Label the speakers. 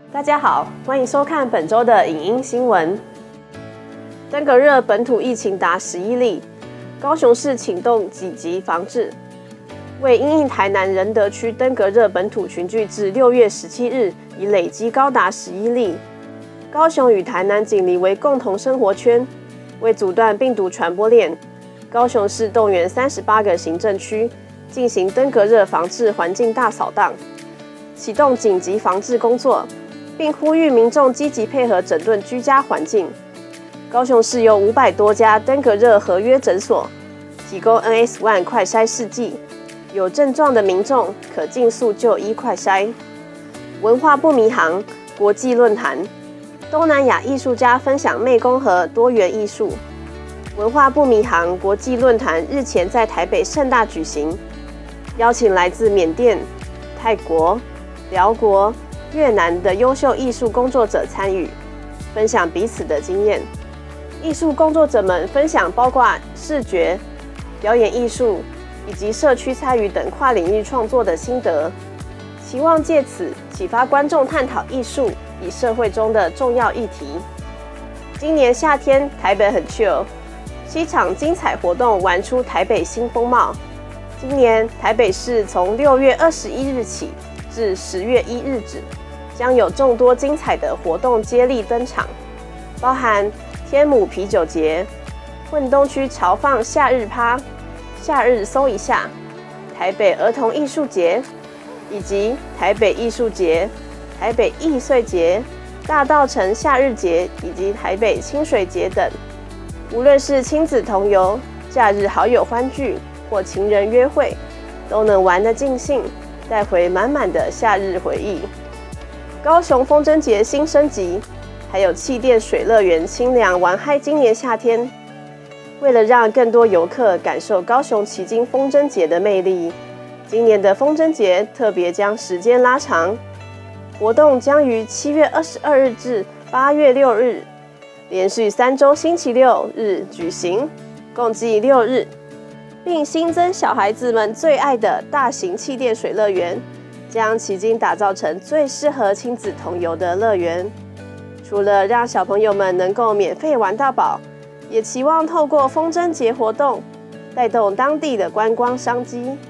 Speaker 1: 大家好，欢迎收看本周的影音新闻。登革热本土疫情达11例，高雄市启动紧急防治。为因应台南仁德区登革热本土群聚至6月17日已累积高达11例。高雄与台南紧邻为共同生活圈，为阻断病毒传播链，高雄市动员38个行政区进行登革热防治环境大扫荡，启动紧急防治工作，并呼吁民众积极配合整顿居家环境。高雄市有500多家登革热合约诊所，提供 NS1 快筛试剂，有症状的民众可尽速就医快筛。文化不迷航国际论坛，东南亚艺术家分享湄公河多元艺术。文化不迷航国际论坛日前在台北盛大举行，邀请来自缅甸、泰国、辽国、越南的优秀艺术工作者参与，分享彼此的经验。艺术工作者们分享包括视觉、表演艺术以及社区参与等跨领域创作的心得，期望借此启发观众探讨艺术与社会中的重要议题。今年夏天台北很 chill， 7场精彩活动玩出台北新风貌。今年台北市从6月21日起至10月1日止，将有众多精彩的活动接力登场，包含天母啤酒节、混东区潮放夏日趴、夏日搜一下、台北儿童艺术节，以及台北艺术节、台北艺穗节、大稻埕夏日节以及台北清水节等。无论是亲子同游、假日好友欢聚或情人约会，都能玩得尽兴，带回满满的夏日回忆。高雄风筝节新升级，还有气垫水乐园清凉玩嗨今年夏天。为了让更多游客感受高雄旗津风筝节的魅力，今年的风筝节特别将时间拉长，活动将于7月22日至8月6日，连续3周星期六日举行，共计6日，并新增小孩子们最爱的大型气垫水乐园，将旗津打造成最适合亲子同游的乐园。除了让小朋友们能够免费玩到饱，也期望透过风筝节活动带动当地的观光商机。